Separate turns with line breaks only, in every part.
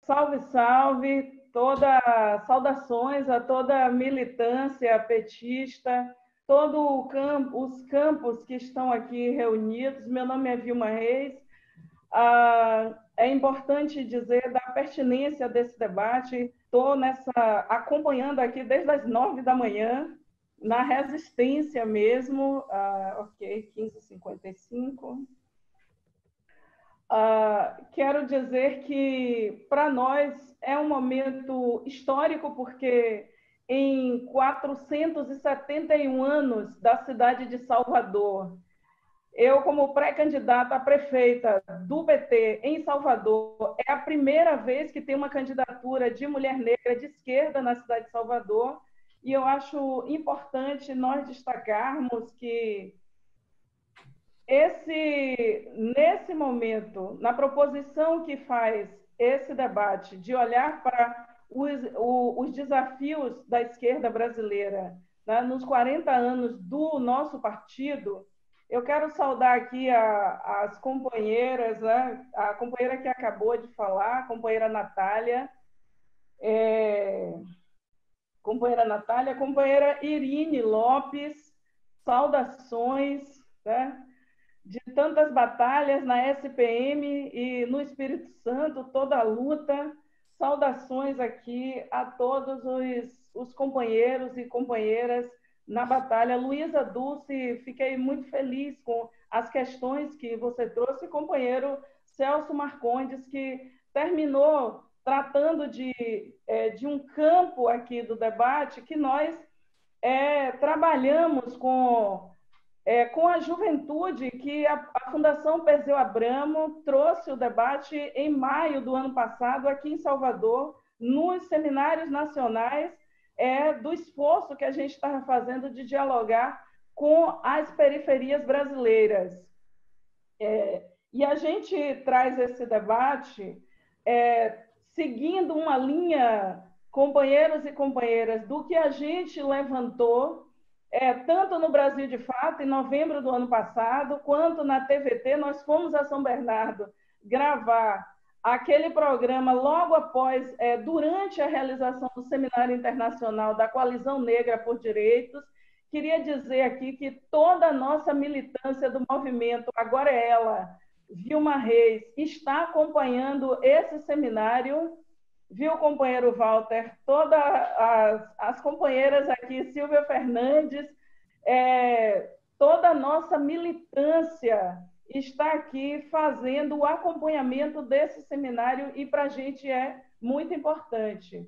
Salve, salve! Saudações a toda a militância petista, os campos que estão aqui reunidos. Meu nome é Vilma Reis. É importante dizer da pertinência desse debate. Estou acompanhando aqui desde as 9 da manhã, na resistência mesmo. Ok, 15h55. Quero dizer que, para nós, é um momento histórico, porque em 471 anos da cidade de Salvador, eu, como pré-candidata a prefeita do PT em Salvador, é a primeira vez que tem uma candidatura de mulher negra de esquerda na cidade de Salvador, e eu acho importante nós destacarmos que nesse momento, na proposição que faz esse debate de olhar para os desafios da esquerda brasileira, né, nos 40 anos do nosso partido, eu quero saudar aqui as companheiras, né, a companheira que acabou de falar, a companheira Natália, a companheira Irine Lopes, saudações, né? De tantas batalhas na SPM e no Espírito Santo, toda a luta. Saudações aqui a todos os companheiros e companheiras na batalha. Luísa Dulce, fiquei muito feliz com as questões que você trouxe, companheiro Celso Marcondes, que terminou tratando de um campo aqui do debate que nós trabalhamos com a juventude, que a Fundação Perseu Abramo trouxe o debate em maio do ano passado, aqui em Salvador, nos seminários nacionais, do esforço que a gente estava fazendo de dialogar com as periferias brasileiras. E a gente traz esse debate seguindo uma linha, companheiros e companheiras, do que a gente levantou tanto no Brasil de Fato, em novembro do ano passado, quanto na TVT. Nós fomos a São Bernardo gravar aquele programa logo após, durante a realização do Seminário Internacional da Coalizão Negra por Direitos. Queria dizer aqui que toda a nossa militância do movimento, agora é ela, Vilma Reis, está acompanhando esse seminário. Viu, companheiro Walter? Todas as companheiras aqui, Silvia Fernandes, toda a nossa militância está aqui fazendo o acompanhamento desse seminário, e para a gente é muito importante.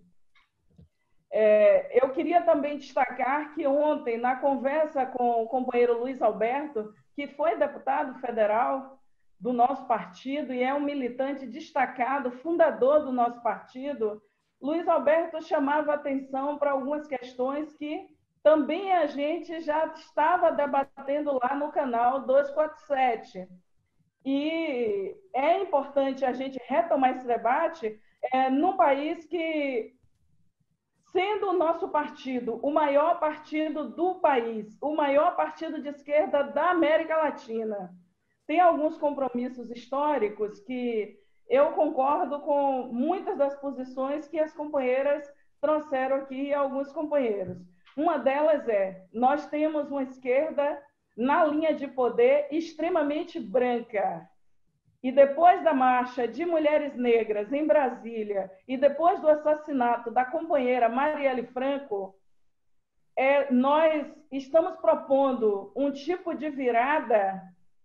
Eu queria também destacar que ontem, na conversa com o companheiro Luiz Alberto, que foi deputado federal do nosso partido e é um militante destacado, fundador do nosso partido, Luiz Alberto chamava atenção para algumas questões que também a gente já estava debatendo lá no canal 247. E é importante a gente retomar esse debate num país que, sendo o nosso partido o maior partido do país, o maior partido de esquerda da América Latina, tem alguns compromissos históricos que eu concordo com muitas das posições que as companheiras trouxeram aqui, e alguns companheiros. Uma delas nós temos uma esquerda na linha de poder extremamente branca. E depois da marcha de mulheres negras em Brasília, e depois do assassinato da companheira Marielle Franco, nós estamos propondo um tipo de virada.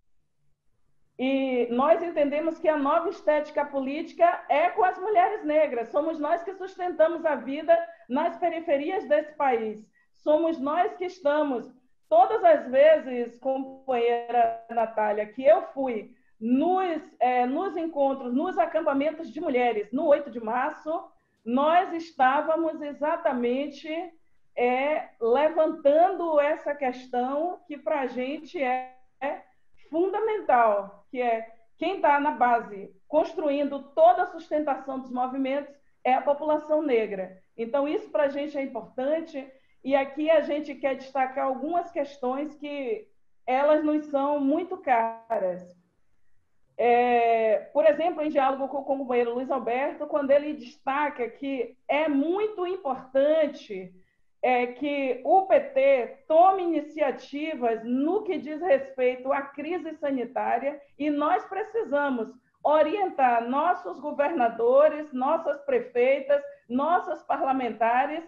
E nós entendemos que a nova estética política é com as mulheres negras. Somos nós que sustentamos a vida nas periferias desse país. Somos nós que estamos, todas as vezes, companheira Natália, que eu fui nos encontros, nos acampamentos de mulheres, no 8 de março, nós estávamos exatamente levantando essa questão que para a gente é fundamental, que quem está na base, construindo toda a sustentação dos movimentos, é a população negra. Então, isso para a gente é importante, e aqui a gente quer destacar algumas questões que elas nos são muito caras. Por exemplo, em diálogo com o companheiro Luiz Alberto, quando ele destaca que é muito importante que o PT tome iniciativas no que diz respeito à crise sanitária e nós precisamos orientar nossos governadores, nossas prefeitas, nossos parlamentares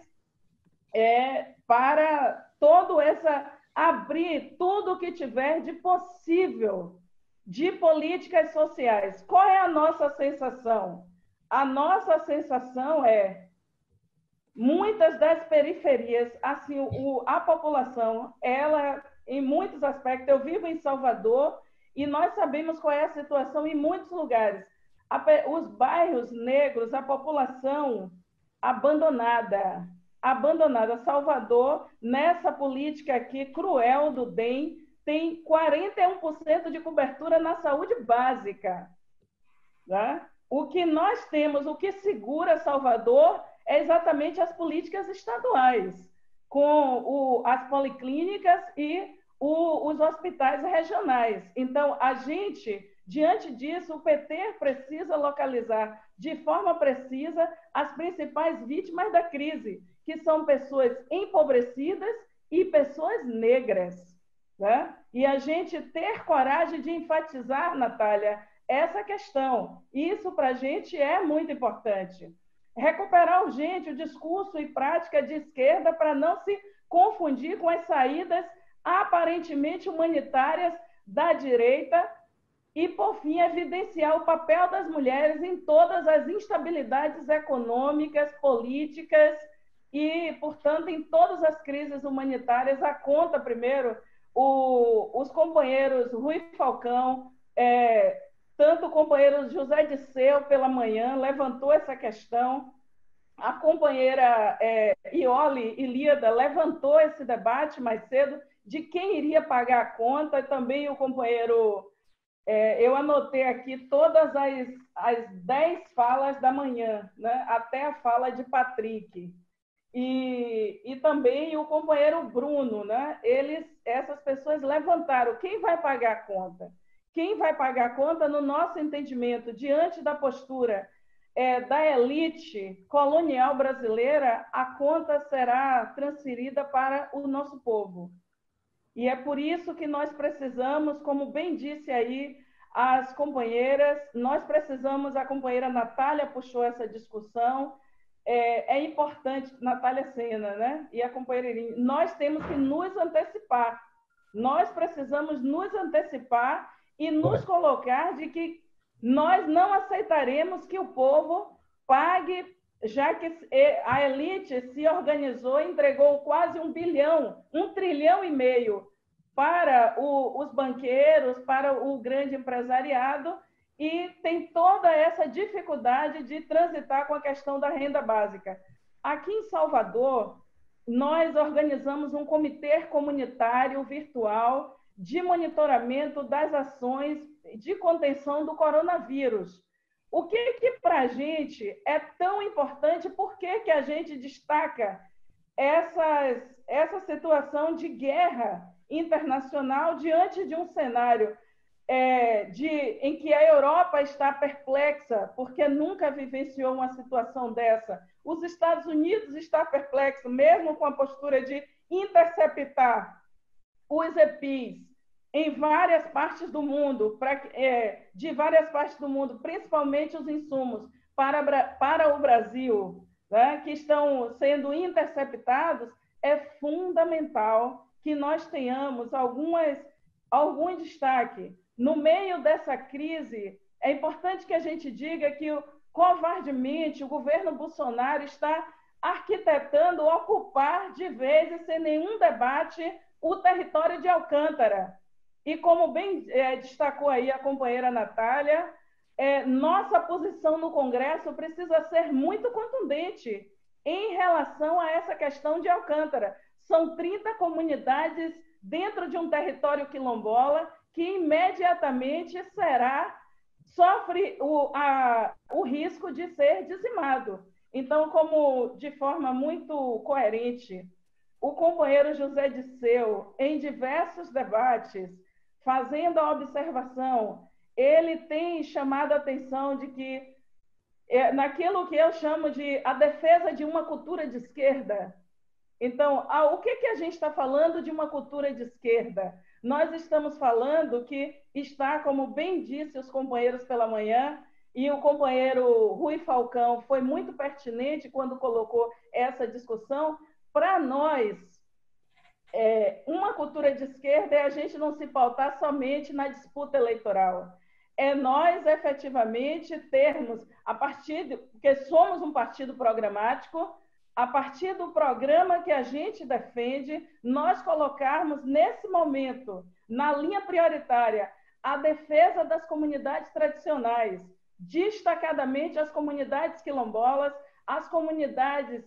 para todo abrir tudo o que tiver de possível de políticas sociais. Qual é a nossa sensação? A nossa sensação é muitas das periferias, assim, a população, ela, em muitos aspectos, eu vivo em Salvador e nós sabemos qual é a situação em muitos lugares. Os bairros negros, a população abandonada. Salvador, nessa política aqui cruel do DEM, tem 41% de cobertura na saúde básica. Né? O que nós temos, o que segura Salvador é exatamente as políticas estaduais, com as policlínicas e os hospitais regionais. Então, a gente, diante disso, o PT precisa localizar de forma precisa as principais vítimas da crise, que são pessoas empobrecidas e pessoas negras. Né? E a gente ter coragem de enfatizar, Natália, essa questão. Isso, para a gente, é muito importante. Recuperar urgente o discurso e prática de esquerda para não se confundir com as saídas aparentemente humanitárias da direita e, por fim, evidenciar o papel das mulheres em todas as instabilidades econômicas, políticas e, portanto, em todas as crises humanitárias. A conta, primeiro, os companheiros Rui Falcão, tanto o companheiro José Disseu, pela manhã, levantou essa questão. A companheira Iole Ilíada levantou esse debate mais cedo de quem iria pagar a conta, e também o companheiro... eu anotei aqui todas as 10 falas da manhã, né, até a fala de Patrick. E também o companheiro Bruno, né? Essas pessoas levantaram quem vai pagar a conta. Quem vai pagar a conta, no nosso entendimento, diante da postura da elite colonial brasileira, a conta será transferida para o nosso povo. E é por isso que nós precisamos, como bem disse aí as companheiras, nós precisamos, a companheira Natália puxou essa discussão, é importante, Natália Sena, né? E a companheira Irine, nós temos que nos antecipar, nós precisamos nos antecipar e nos colocar de que nós não aceitaremos que o povo pague, já que a elite se organizou e entregou quase 1 bilhão, 1,5 trilhão para os banqueiros, para o grande empresariado, e tem toda essa dificuldade de transitar com a questão da renda básica. Aqui em Salvador, nós organizamos um comitê comunitário virtual de monitoramento das ações de contenção do coronavírus. O que para a gente é tão importante? Por que a gente destaca essa situação de guerra internacional diante de um cenário em que a Europa está perplexa, porque nunca vivenciou uma situação dessa. Os Estados Unidos estão perplexos, mesmo com a postura de interceptar os EPIs em várias partes do mundo, de várias partes do mundo, principalmente os insumos para o Brasil, né, que estão sendo interceptados. É fundamental que nós tenhamos algum destaque. No meio dessa crise, é importante que a gente diga que, covardemente, o governo Bolsonaro está arquitetando ocupar de vez, sem nenhum debate, o território de Alcântara. E como bem destacou aí a companheira Natália, nossa posição no Congresso precisa ser muito contundente em relação a essa questão de Alcântara. São 30 comunidades dentro de um território quilombola que imediatamente sofre o risco de ser dizimado. Então, como de forma muito coerente, o companheiro José Disseu, em diversos debates, fazendo a observação ele tem chamado a atenção de que, naquilo que eu chamo de a defesa de uma cultura de esquerda. Então, o que a gente está falando de uma cultura de esquerda? Nós estamos falando que está, como bem disse os companheiros pela manhã, e o companheiro Rui Falcão foi muito pertinente quando colocou essa discussão. Para nós, uma cultura de esquerda é a gente não se pautar somente na disputa eleitoral. É nós, efetivamente, termos, porque somos um partido programático, a partir do programa que a gente defende, nós colocarmos nesse momento, na linha prioritária, a defesa das comunidades tradicionais, destacadamente as comunidades quilombolas, as comunidades,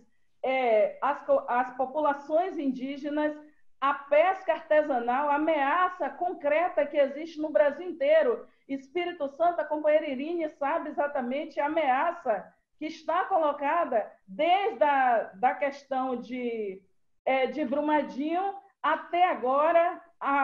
as populações indígenas, a pesca artesanal, a ameaça concreta que existe no Brasil inteiro. Espírito Santo, a companheira Irine sabe exatamente a ameaça que está colocada desde a questão de Brumadinho até agora,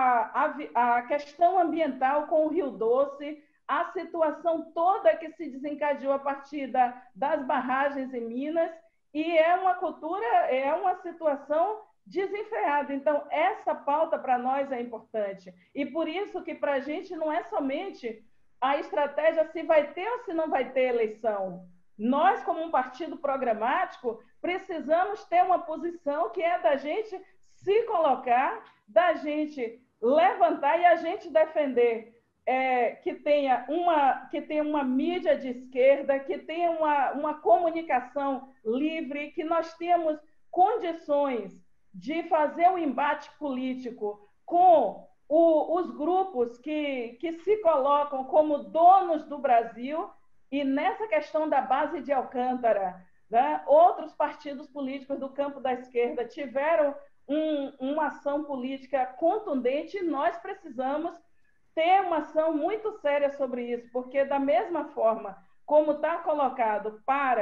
a questão ambiental com o Rio Doce, a situação toda que se desencadeou a partir das barragens em Minas, e é uma cultura, é uma situação desenfreada. Então, essa pauta para nós é importante. E por isso que para a gente não é somente a estratégia se vai ter ou se não vai ter eleição. Nós, como um partido programático, precisamos ter uma posição que é da gente se colocar, da gente levantar e a gente defender que tenha uma mídia de esquerda, que tenha uma comunicação livre, que nós temos condições de fazer um embate político com os grupos que se colocam como donos do Brasil. E nessa questão da base de Alcântara, né, outros partidos políticos do campo da esquerda tiveram uma ação política contundente, e nós precisamos ter uma ação muito séria sobre isso, porque da mesma forma como está colocado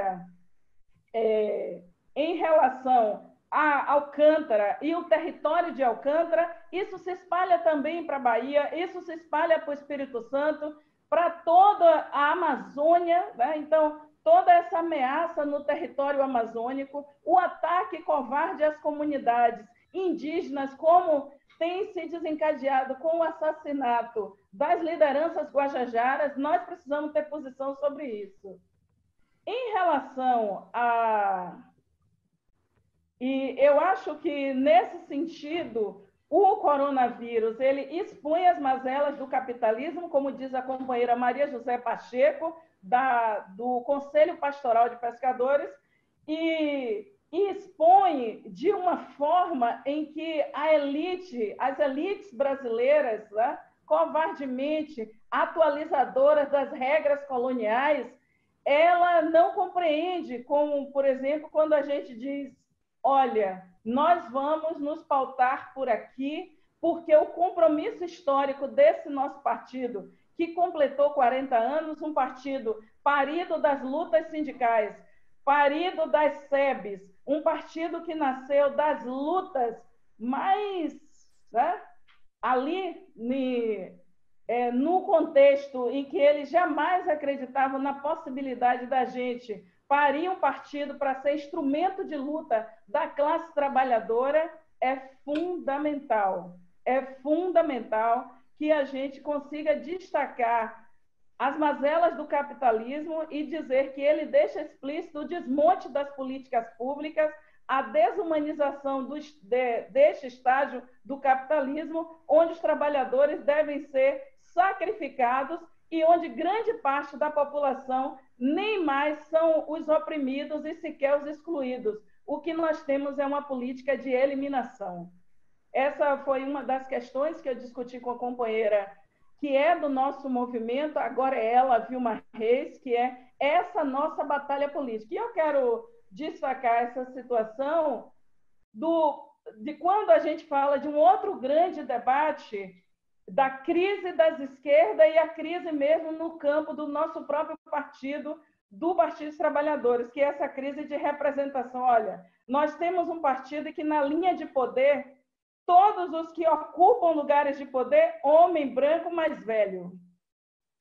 em relação a Alcântara e o território de Alcântara, isso se espalha também para a Bahia, isso se espalha para o Espírito Santo, para toda a Amazônia, né? Então, toda essa ameaça no território amazônico, o ataque covarde às comunidades indígenas, como tem se desencadeado com o assassinato das lideranças guajajaras, nós precisamos ter posição sobre isso. Em relação E eu acho que, nesse sentido, o coronavírus ele expõe as mazelas do capitalismo, como diz a companheira Maria José Pacheco, do Conselho Pastoral de Pescadores, e expõe de uma forma em que as elites brasileiras, né, covardemente atualizadoras das regras coloniais, ela não compreende, como, por exemplo, quando a gente diz: olha, nós vamos nos pautar por aqui, porque o compromisso histórico desse nosso partido, que completou 40 anos, um partido parido das lutas sindicais, parido das SEBs, um partido que nasceu das lutas mais, né, ali no contexto em que eles jamais acreditavam na possibilidade da gente parir um partido para ser instrumento de luta da classe trabalhadora, é fundamental que a gente consiga destacar as mazelas do capitalismo e dizer que ele deixa explícito o desmonte das políticas públicas, a desumanização deste estágio do capitalismo, onde os trabalhadores devem ser sacrificados e onde grande parte da população nem mais são os oprimidos e sequer os excluídos. O que nós temos é uma política de eliminação. Essa foi uma das questões que eu discuti com a companheira que é do nosso movimento, agora é ela, Vilma Reis, que é essa nossa batalha política. E eu quero destacar essa situação de quando a gente fala de um outro grande debate da crise das esquerdas e a crise mesmo no campo do nosso próprio partido, do Partido dos Trabalhadores, que é essa crise de representação. Olha, nós temos um partido que, na linha de poder, todos os que ocupam lugares de poder, homem branco mais velho.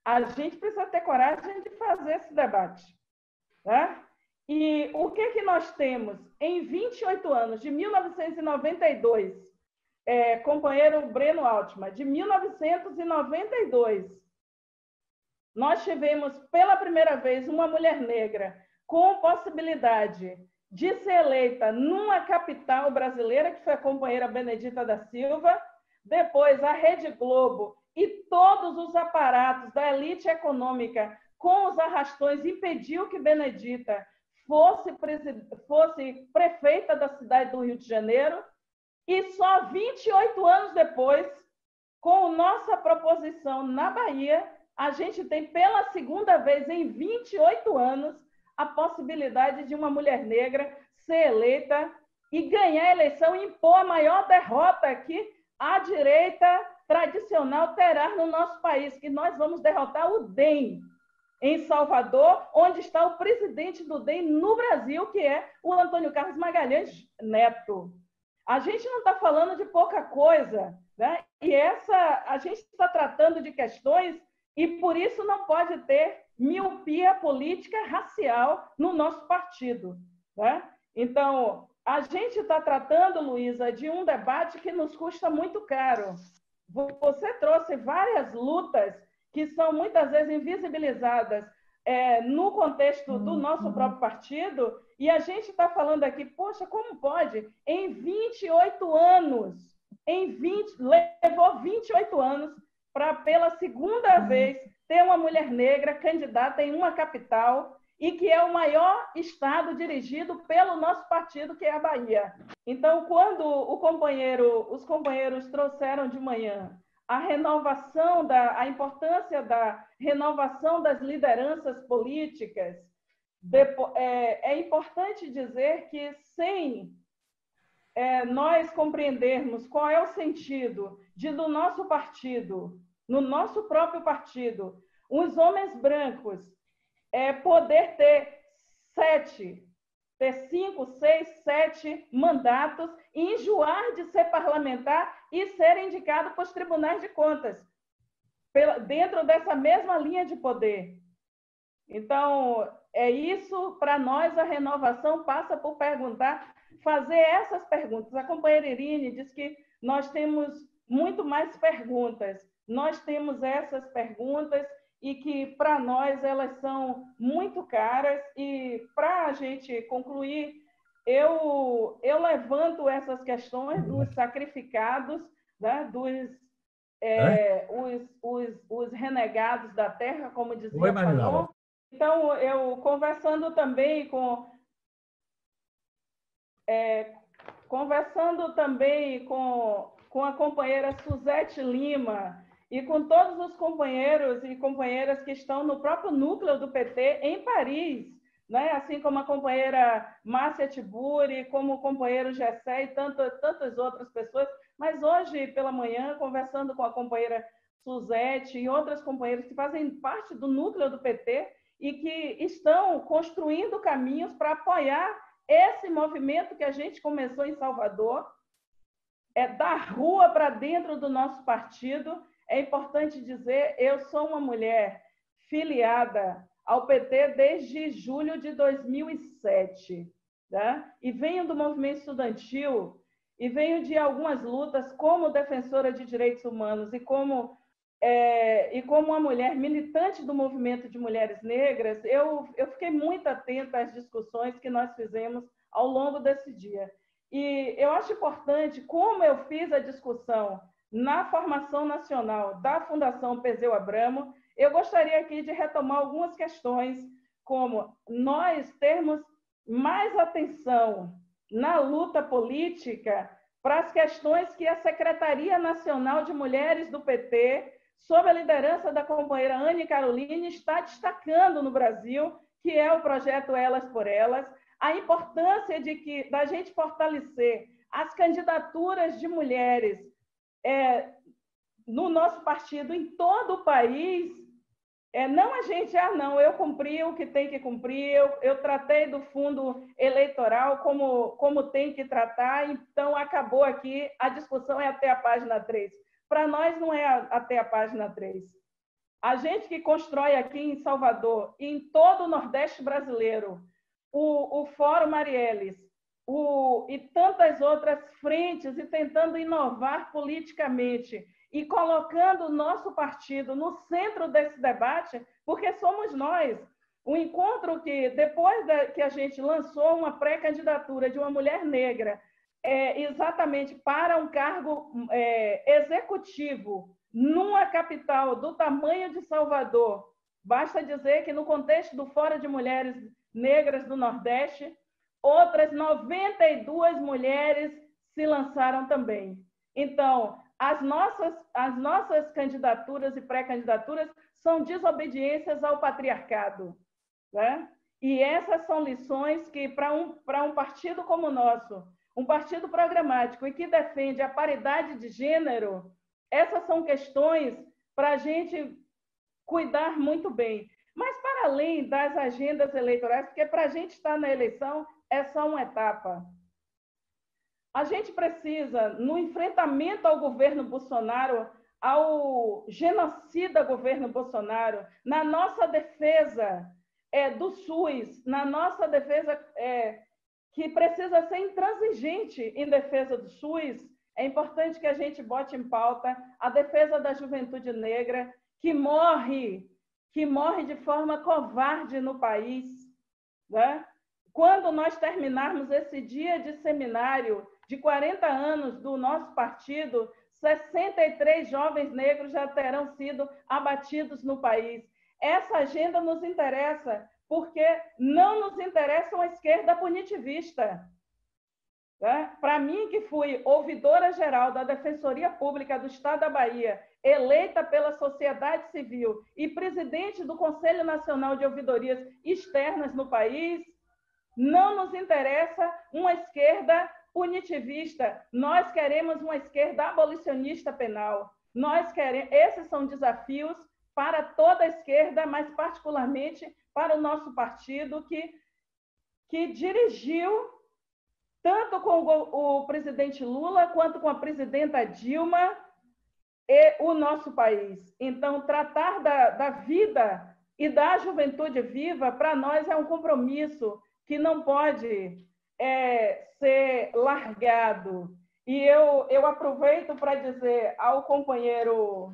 A gente precisa ter coragem de fazer esse debate. Né? E o que nós temos? Em 28 anos, de 1992, companheiro Breno Altman, de 1992, nós tivemos pela primeira vez uma mulher negra com possibilidade de ser eleita numa capital brasileira, que foi a companheira Benedita da Silva, depois a Rede Globo e todos os aparatos da elite econômica com os arrastões impediu que Benedita fosse prefeita da cidade do Rio de Janeiro, e só 28 anos depois, com nossa proposição na Bahia, a gente tem pela segunda vez em 28 anos a possibilidade de uma mulher negra ser eleita e ganhar a eleição e impor a maior derrota que a direita tradicional terá no nosso país, que nós vamos derrotar o DEM em Salvador, onde está o presidente do DEM no Brasil, que é o Antônio Carlos Magalhães Neto. A gente não está falando de pouca coisa, né? E a gente está tratando de questões e, por isso, não pode ter miopia política racial no nosso partido. Né? Então, a gente está tratando, Luísa, de um debate que nos custa muito caro. Você trouxe várias lutas que são muitas vezes invisibilizadas no contexto do nosso próprio partido, e a gente está falando aqui, poxa, como pode? Em 28 anos, levou 28 anos para, pela segunda vez, ter uma mulher negra candidata em uma capital e que é o maior estado dirigido pelo nosso partido, que é a Bahia. Então, quando os companheiros trouxeram de manhã a importância da renovação das lideranças políticas, é importante dizer que, sem nós compreendermos qual é o sentido do nosso partido, no nosso próprio partido, os homens brancos poder ter 5, 6, 7 mandatos e enjoar de ser parlamentar e ser indicado para os tribunais de contas, dentro dessa mesma linha de poder. Então, isso, para nós, a renovação passa por fazer essas perguntas. A companheira Irine diz que nós temos muito mais perguntas. Nós temos essas perguntas e que, para nós, elas são muito caras. E, para a gente concluir, eu levanto essas questões dos sacrificados, né, os renegados da terra, como dizia Fanon. Então, eu conversando também com a companheira Suzete Lima e com todos os companheiros e companheiras que estão no próprio núcleo do PT em Paris, né? Assim como a companheira Márcia Tiburi, como o companheiro Gessé e tantas outras pessoas. Mas hoje, pela manhã, conversando com a companheira Suzete e outras companheiras que fazem parte do núcleo do PT e que estão construindo caminhos para apoiar esse movimento que a gente começou em Salvador, da rua para dentro do nosso partido. É importante dizer, eu sou uma mulher filiada ao PT desde julho de 2007, né? E venho do movimento estudantil e venho de algumas lutas como defensora de direitos humanos e como uma mulher militante do movimento de mulheres negras. Eu fiquei muito atenta às discussões que nós fizemos ao longo desse dia. E eu acho importante, como eu fiz a discussão na formação nacional da Fundação Perseu Abramo, eu gostaria aqui de retomar algumas questões, como nós termos mais atenção na luta política para as questões que a Secretaria Nacional de Mulheres do PT, sob a liderança da companheira Anne Caroline, está destacando no Brasil, que é o projeto Elas por Elas, a importância da gente fortalecer as candidaturas de mulheres no nosso partido em todo o país. Não a gente, não, eu cumpri o que tem que cumprir, eu tratei do fundo eleitoral como tem que tratar, então acabou aqui, a discussão é até a página 3. Para nós não é até a página 3. A gente que constrói aqui em Salvador, e em todo o Nordeste brasileiro, o Fórum Marielles, e tantas outras frentes, e tentando inovar politicamente, e colocando o nosso partido no centro desse debate, porque somos nós. O encontro que, depois que a gente lançou uma pré-candidatura de uma mulher negra, exatamente para um cargo executivo, numa capital do tamanho de Salvador, basta dizer que no contexto do Fórum de Mulheres Negras do Nordeste, outras 92 mulheres se lançaram também. Então, as nossas candidaturas e pré-candidaturas são desobediências ao patriarcado, né? E essas são lições que, para um partido como o nosso, um partido programático e que defende a paridade de gênero, essas são questões para a gente cuidar muito bem. Mas, para além das agendas eleitorais, porque para a gente estar na eleição é só uma etapa. A gente precisa, no enfrentamento ao governo Bolsonaro, ao genocida governo Bolsonaro, na nossa defesa do SUS, na nossa defesa que precisa ser intransigente em defesa do SUS, é importante que a gente bote em pauta a defesa da juventude negra, que morre de forma covarde no país, né? Quando nós terminarmos esse dia de seminário de 40 anos do nosso partido, 63 jovens negros já terão sido abatidos no país. Essa agenda nos interessa, porque não nos interessa uma esquerda punitivista. Né? Para mim, que fui ouvidora-geral da Defensoria Pública do Estado da Bahia, eleita pela sociedade civil e presidente do Conselho Nacional de Ouvidorias Externas no país, não nos interessa uma esquerda punitivista. Nós queremos uma esquerda abolicionista penal. Esses são desafios para toda a esquerda, mas particularmente para o nosso partido, que dirigiu, tanto com o presidente Lula quanto com a presidenta Dilma, o nosso país. Então, tratar da vida e da juventude viva, para nós, é um compromisso que não pode ser largado. E eu aproveito para dizer ao companheiro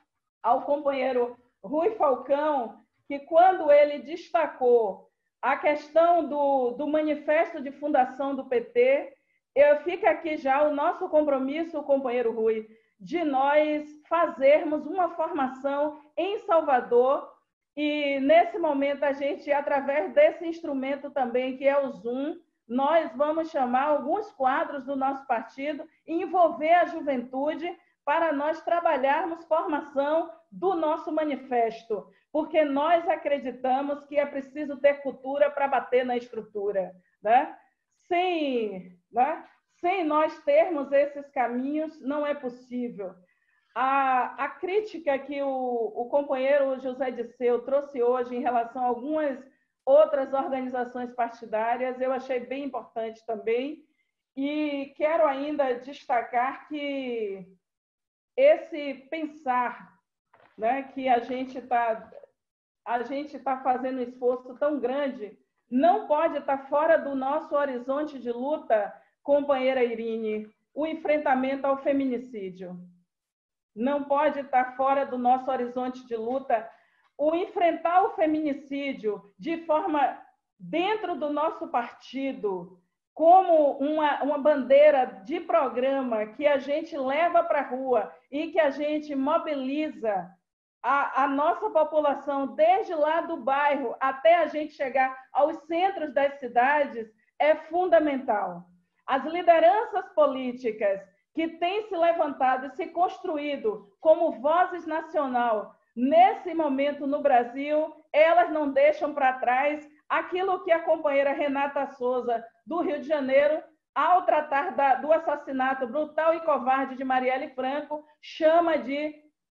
Rui Falcão, que quando ele destacou a questão do manifesto de fundação do PT, fica aqui já o nosso compromisso, companheiro Rui, de nós fazermos uma formação em Salvador, e nesse momento a gente, através desse instrumento também, que é o Zoom, nós vamos chamar alguns quadros do nosso partido e envolver a juventude para nós trabalharmos formação do nosso manifesto, porque nós acreditamos que é preciso ter cultura para bater na estrutura, né? Sem nós termos esses caminhos, não é possível. A crítica que o companheiro José Disseu trouxe hoje em relação a algumas outras organizações partidárias, eu achei bem importante também, e quero ainda destacar que esse pensar, né, que a gente está fazendo um esforço tão grande, não pode estar fora do nosso horizonte de luta, companheira Irine, o enfrentamento ao feminicídio. Não pode estar fora do nosso horizonte de luta o enfrentar o feminicídio de forma dentro do nosso partido, como uma bandeira de programa que a gente leva para a rua e que a gente mobiliza a nossa população, desde lá do bairro até a gente chegar aos centros das cidades, é fundamental. As lideranças políticas que têm se levantado e se construído como vozes nacional nesse momento no Brasil, elas não deixam para trás aquilo que a companheira Renata Souza, do Rio de Janeiro, ao tratar do assassinato brutal e covarde de Marielle Franco, chama de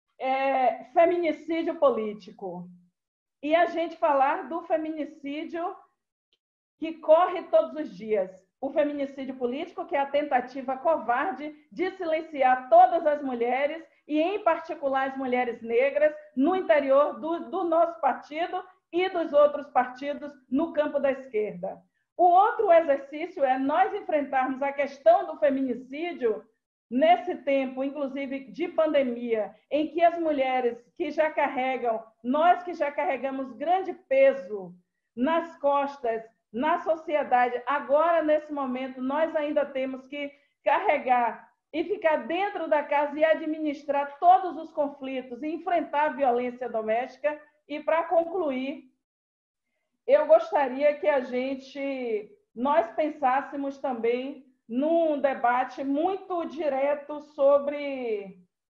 feminicídio político. E a gente falar do feminicídio que corre todos os dias. O feminicídio político, que é a tentativa covarde de silenciar todas as mulheres, e em particular as mulheres negras, no interior do nosso partido e dos outros partidos no campo da esquerda. O outro exercício é nós enfrentarmos a questão do feminicídio nesse tempo, inclusive de pandemia, em que as mulheres que já carregam, nós que já carregamos grande peso nas costas, na sociedade, agora, nesse momento, nós ainda temos que carregar e ficar dentro da casa e administrar todos os conflitos e enfrentar a violência doméstica. E, para concluir, eu gostaria que nós pensássemos também num debate muito direto sobre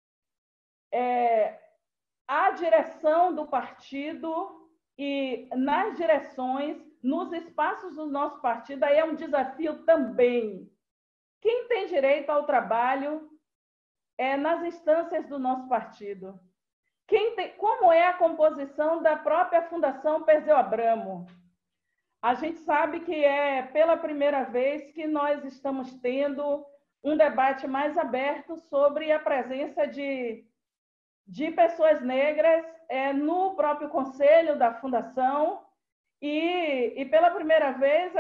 a direção do partido e nas direções, nos espaços do nosso partido. Aí é um desafio também. Quem tem direito ao trabalho nas instâncias do nosso partido? Como é a composição da própria Fundação Perseu Abramo? A gente sabe que é pela primeira vez que nós estamos tendo um debate mais aberto sobre a presença de pessoas negras no próprio conselho da Fundação, e pela primeira vez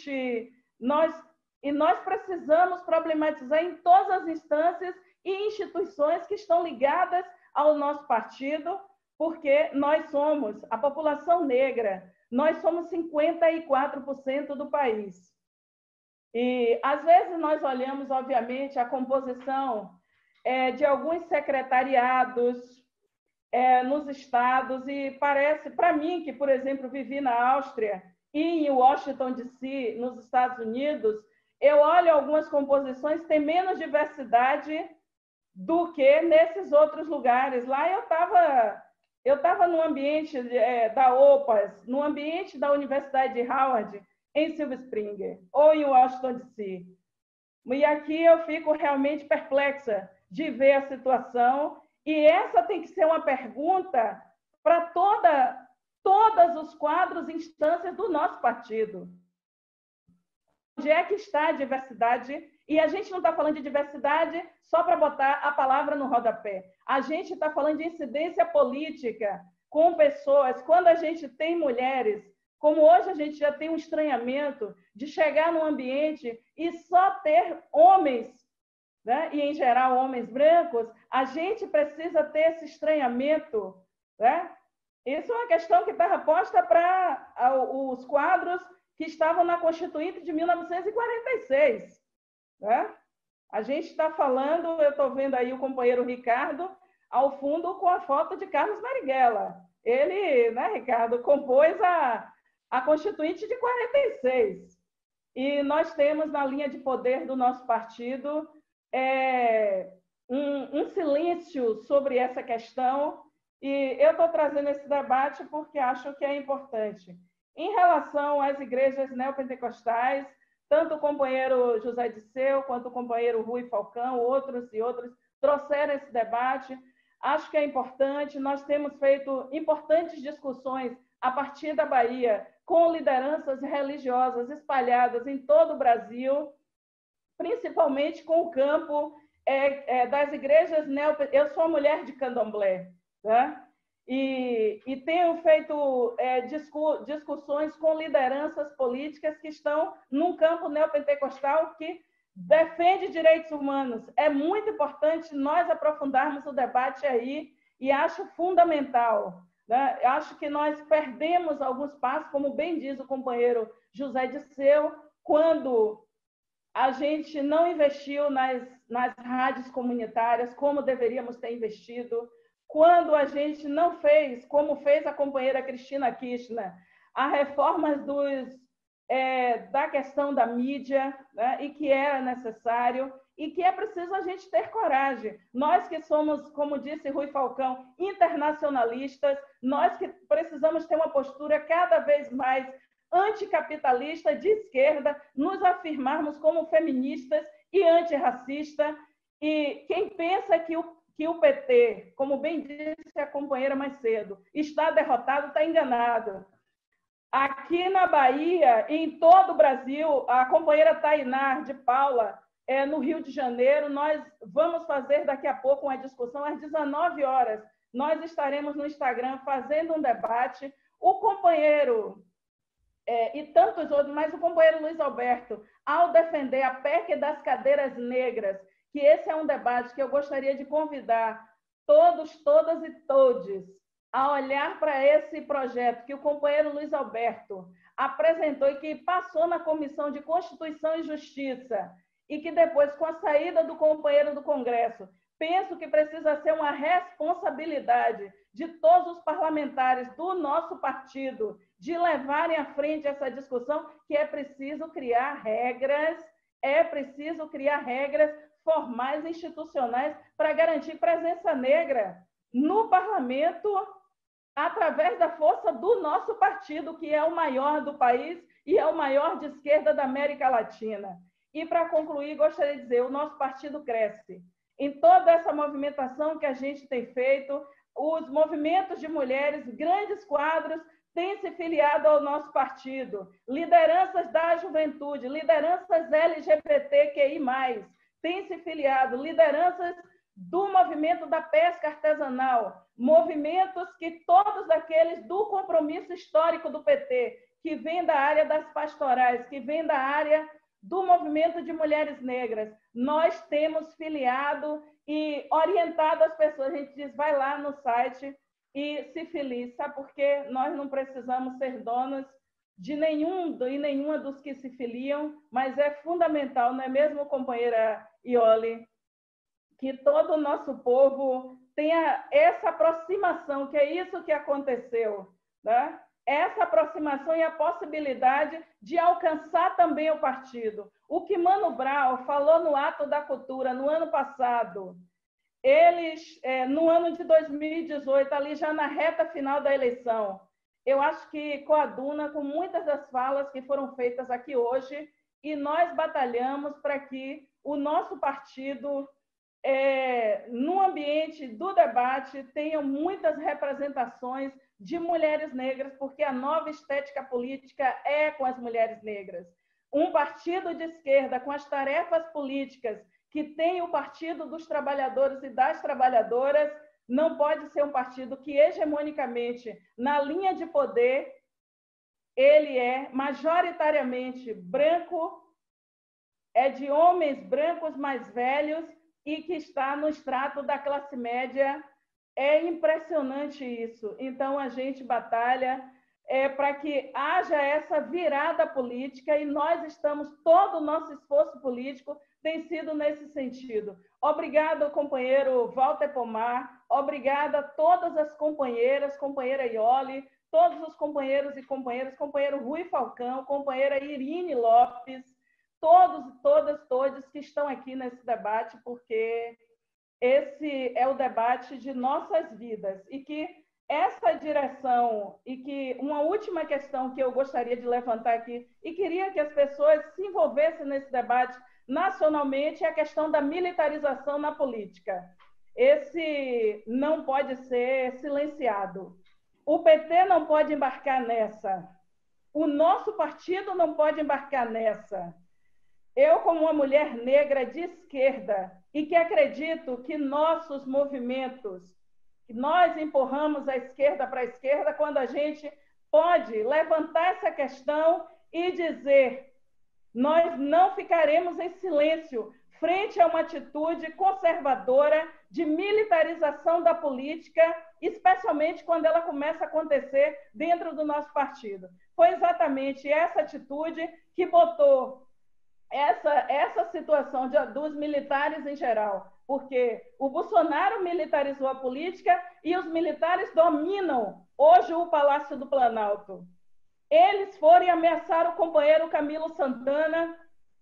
nós precisamos problematizar em todas as instâncias e instituições que estão ligadas ao nosso partido, porque nós somos a população negra, nós somos 54% do país. E, às vezes, nós olhamos, obviamente, a composição de alguns secretariados nos estados, e parece, para mim, que, por exemplo, vivi na Áustria e em Washington, D.C., nos Estados Unidos, eu olho algumas composições, tem menos diversidade do que nesses outros lugares. Lá eu estava no ambiente da OPAS, no ambiente da Universidade de Howard, em Silver Spring, ou em Washington, D.C. E aqui eu fico realmente perplexa de ver a situação, e essa tem que ser uma pergunta para todos os quadros e instâncias do nosso partido. Onde é que está a diversidade? E a gente não está falando de diversidade só para botar a palavra no rodapé. A gente está falando de incidência política com pessoas. Quando a gente tem mulheres, como hoje a gente já tem um estranhamento de chegar num ambiente e só ter homens, né? E, em geral, homens brancos, a gente precisa ter esse estranhamento, né? Isso é uma questão que estava posta para os quadros que estavam na Constituinte de 1946. Né? A gente está falando, eu estou vendo aí o companheiro Ricardo, ao fundo, com a foto de Carlos Marighella. Ele, né, Ricardo, compôs a Constituinte de 46. E nós temos, na linha de poder do nosso partido, um silêncio sobre essa questão, e eu estou trazendo esse debate porque acho que é importante. Em relação às igrejas neopentecostais, tanto o companheiro José Disseu quanto o companheiro Rui Falcão, outros e outros, trouxeram esse debate. Acho que é importante. Nós temos feito importantes discussões a partir da Bahia, com lideranças religiosas espalhadas em todo o Brasil, principalmente com o campo das igrejas neopentecostais. Eu sou mulher de candomblé, tá? E tenho feito discussões com lideranças políticas que estão num campo neopentecostal que defende direitos humanos. É muito importante nós aprofundarmos o debate aí, e acho fundamental, né? Acho que nós perdemos alguns passos, como bem diz o companheiro José Disseu, quando a gente não investiu nas rádios comunitárias como deveríamos ter investido, quando a gente não fez, como fez a companheira Cristina Kirchner, a reforma da questão da mídia, né, e que era necessário, e que é preciso a gente ter coragem. Nós que somos, como disse Rui Falcão, internacionalistas, nós que precisamos ter uma postura cada vez mais anticapitalista, de esquerda, nos afirmarmos como feministas e antirracistas. E quem pensa que o PT, como bem disse a companheira mais cedo, está derrotado, está enganado. Aqui na Bahia e em todo o Brasil, a companheira Tainá de Paula, no Rio de Janeiro, nós vamos fazer daqui a pouco uma discussão às 19 horas nós estaremos no Instagram fazendo um debate. O companheiro, e tantos outros, mas o companheiro Luiz Alberto, ao defender a PEC das cadeiras negras, que esse é um debate que eu gostaria de convidar todos, todas e todes a olhar para esse projeto que o companheiro Luiz Alberto apresentou e que passou na Comissão de Constituição e Justiça e que depois, com a saída do companheiro do Congresso, penso que precisa ser uma responsabilidade de todos os parlamentares do nosso partido de levarem à frente essa discussão, que é preciso criar regras formais e institucionais para garantir presença negra no parlamento através da força do nosso partido, que é o maior do país e é o maior de esquerda da América Latina. E, para concluir, gostaria de dizer, o nosso partido cresce. Em toda essa movimentação que a gente tem feito, os movimentos de mulheres, grandes quadros, têm se filiado ao nosso partido. Lideranças da juventude, lideranças LGBTQI+, têm se filiado. Lideranças do movimento da pesca artesanal, movimentos que todos aqueles do compromisso histórico do PT, que vem da área das pastorais, que vem da área do movimento de mulheres negras, nós temos filiado e orientado as pessoas. A gente diz, vai lá no site e se filie, sabe por quê? Nós não precisamos ser donos de nenhum e nenhuma dos que se filiam, mas é fundamental, não é mesmo, companheira Iole, que todo o nosso povo tenha essa aproximação, que é isso que aconteceu, né? Essa aproximação e a possibilidade de alcançar também o partido. O que Mano Brown falou no Ato da Cultura no ano passado, eles, no ano de 2018, ali já na reta final da eleição, eu acho que coaduna com muitas das falas que foram feitas aqui hoje, e nós batalhamos para que o nosso partido, no ambiente do debate, tenha muitas representações de mulheres negras, porque a nova estética política é com as mulheres negras. Um partido de esquerda com as tarefas políticas que tem o Partido dos Trabalhadores e das Trabalhadoras não pode ser um partido que, hegemonicamente, na linha de poder, ele é majoritariamente branco, é de homens brancos mais velhos e que está no extrato da classe média. É impressionante isso. Então, a gente batalha para que haja essa virada política e nós estamos, todo o nosso esforço político tem sido nesse sentido. Obrigada, companheiro Walter Pomar, obrigada a todas as companheiras, companheira Iole, todos os companheiros e companheiras, companheiro Rui Falcão, companheira Irine Lopes, todos, todos que estão aqui nesse debate, porque esse é o debate de nossas vidas e que essa direção, e que uma última questão que eu gostaria de levantar aqui e queria que as pessoas se envolvessem nesse debate nacionalmente, é a questão da militarização na política. Esse não pode ser silenciado. O PT não pode embarcar nessa. O nosso partido não pode embarcar nessa. Eu, como uma mulher negra de esquerda, e que acredito que nossos movimentos, que nós empurramos a esquerda para a esquerda, quando a gente pode levantar essa questão e dizer: nós não ficaremos em silêncio frente a uma atitude conservadora de militarização da política, especialmente quando ela começa a acontecer dentro do nosso partido. Foi exatamente essa atitude que botou essa situação dos militares em geral, porque o Bolsonaro militarizou a política e os militares dominam hoje o Palácio do Planalto. Eles foram e ameaçaram o companheiro Camilo Santana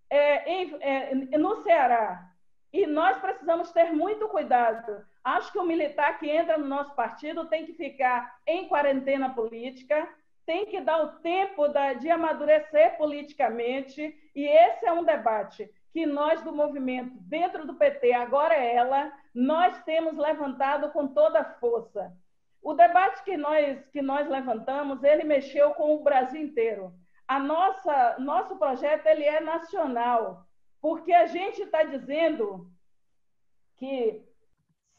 no Ceará. E nós precisamos ter muito cuidado. Acho que o militar que entra no nosso partido tem que ficar em quarentena política, tem que dar o tempo de amadurecer politicamente, e esse é um debate que nós do movimento, dentro do PT, agora é ela, nós temos levantado com toda a força. O debate que nós levantamos, ele mexeu com o Brasil inteiro. Nosso projeto ele é nacional, porque a gente está dizendo que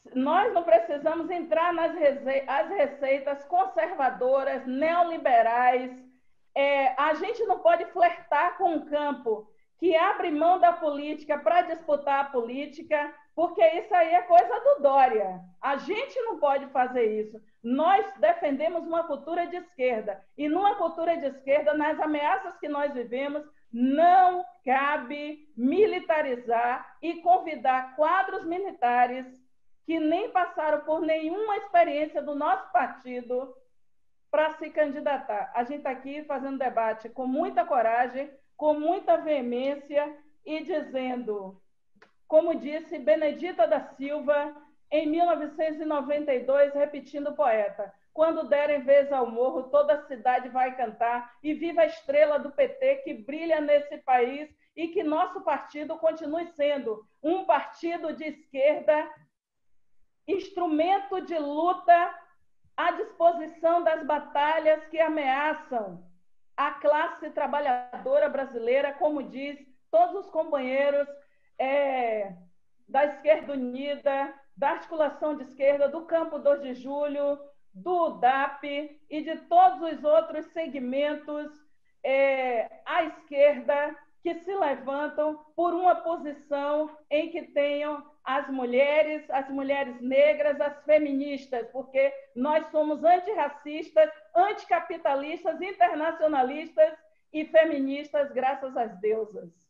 Nós não precisamos entrar nas as receitas conservadoras, neoliberais. A gente não pode flertar com um campo que abre mão da política para disputar a política, porque isso aí é coisa do Dória. A gente não pode fazer isso. Nós defendemos uma cultura de esquerda. E numa cultura de esquerda, nas ameaças que nós vivemos, não cabe militarizar e convidar quadros militares que nem passaram por nenhuma experiência do nosso partido para se candidatar. A gente está aqui fazendo debate com muita coragem, com muita veemência e dizendo, como disse Benedita da Silva, em 1992, repetindo o poeta, quando derem vez ao morro, toda a cidade vai cantar e viva a estrela do PT que brilha nesse país e que nosso partido continue sendo um partido de esquerda, instrumento de luta à disposição das batalhas que ameaçam a classe trabalhadora brasileira, como diz todos os companheiros da Esquerda Unida, da Articulação de Esquerda, do Campo 2 de Julho, do DAP e de todos os outros segmentos à esquerda que se levantam por uma posição em que tenham as mulheres negras, as feministas, porque nós somos antirracistas, anticapitalistas, internacionalistas e feministas, graças às deusas.